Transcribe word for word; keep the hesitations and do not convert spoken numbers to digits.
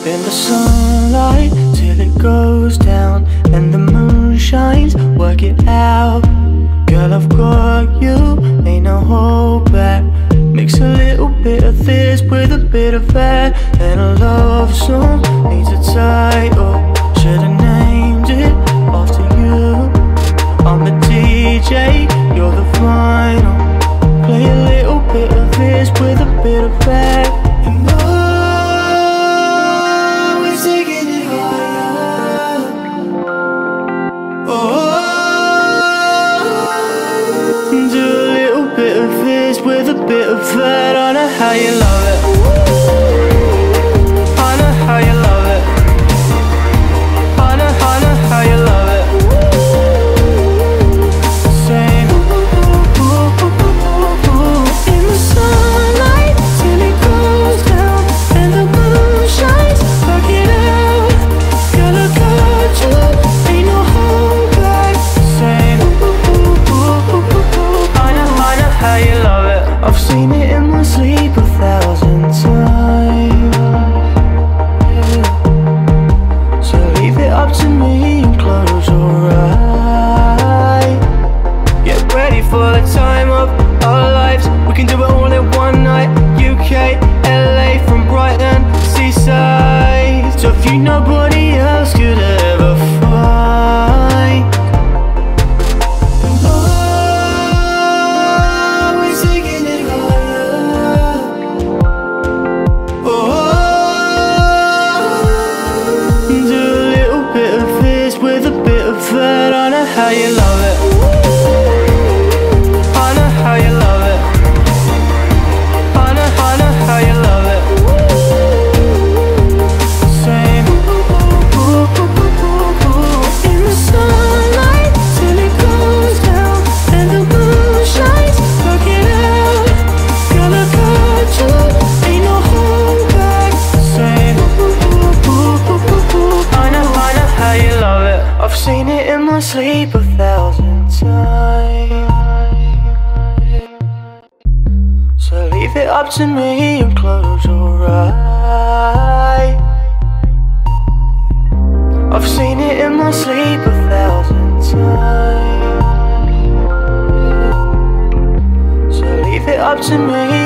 In the sunlight till it goes down and the moon shines, work it out. Girl, I've got you, ain't no hold back. Mix a little bit of this with a bit of that, and a love song needs a title. Should've named it after you. I'm the D J, you're the vinyl. Play a little bit of this with a bit of that, and oh, we're taking it higher. Oh, do a little bit of this with a bit of that. I know how you love it. I know how you love it. I know, I know how you love it. Same. In the sunlight till it goes down and the moon shines, work it out. Girl, I got you, ain't no hold back. Same. I know, I know how you love it. I've seen it in my sleep a thousand times, yeah. So leave it up to me and close your eyes. Get ready for the time of our lives. We can do it all in one night. U K, L A, from Brighton, seaside. So if you nobody else could ever find. Oh, we're taking it higher. Oh, do a little bit of this with a bit of that. I know how you love it. I know how you love it. I know, I know how you love it. Same. In the sunlight till it goes down and the moon shines, work it out. Girl, I got you, ain't no hold back. Same. I know, I know how you love it. I've seen it in my sleep a thousand times. So leave it up to me and close your eyes. I've seen it in my sleep a thousand times. So leave it up to me